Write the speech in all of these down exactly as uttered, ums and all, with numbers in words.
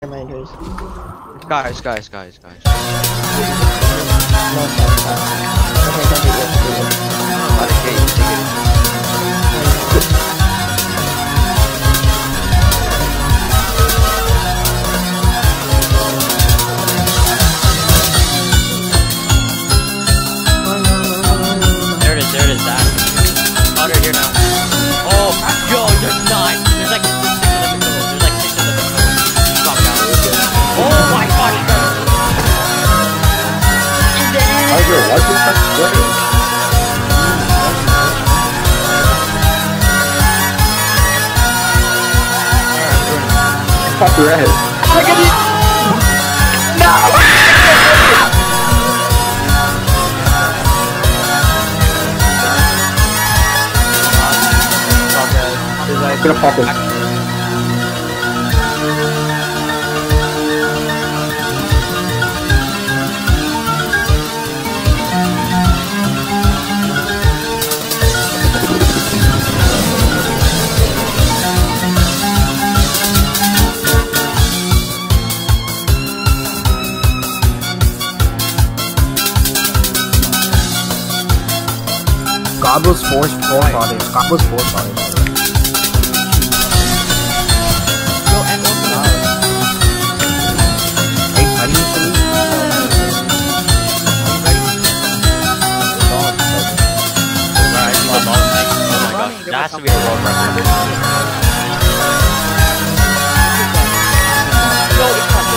Reminders. Guys, guys, guys, guys. No, stop, stop. Okay, don't do it. Not a case, take it. There it is, there it is, that. Oh, they're here now. Oh, yo, there's nine. There's like six of them in total. There's like six of them in total. Stop now. Oh my god, he got it. Tiger, why did you touch Red? Fuck Red. Look at you! No! I'm gonna pop it. God was forced four bodies. God was four bodies. Yo, and what's the matter? Hey, how do you see? Oh my god, that has to be a world record. No, it's not.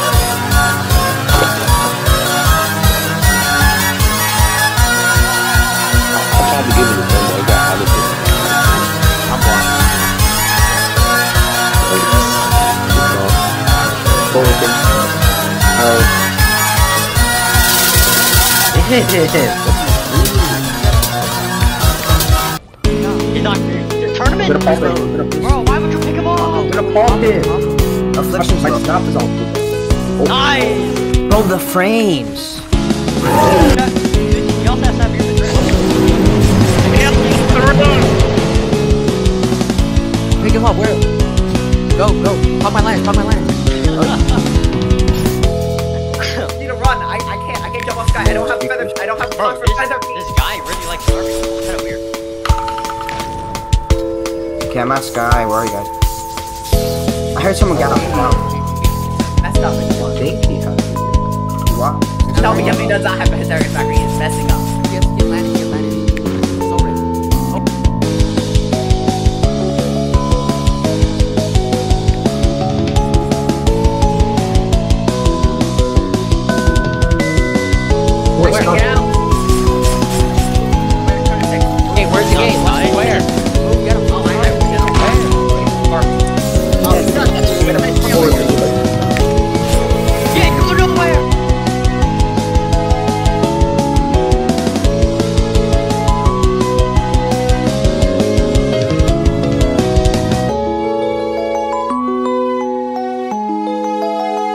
I'm trying to give it a thing, but I got out of it. I'm blind. He's not tournament? I'm gonna pop it. I'm gonna Bro, why would you pick him up? I'm gonna pop it. Afflictions My though. snap is all good. Nice! Bro, the frames. He also has to have your address. Pick him up. Where? Go, go. Pop my lance. Pop my lance. I need to run. I, I can't. I can't jump off sky. I don't have feathers. I don't have Bro, blocks for this, feather. this guy really likes Darby. It's kind of weird. Okay, I'm at Sky. Where are you guys? I heard someone get up now. Messed up. I think he has. What? Tell me Yummy does not have a Hysteria Factory. He's messing up. Get, get landed, get landed. It's over. Wait, Wait, no. yeah.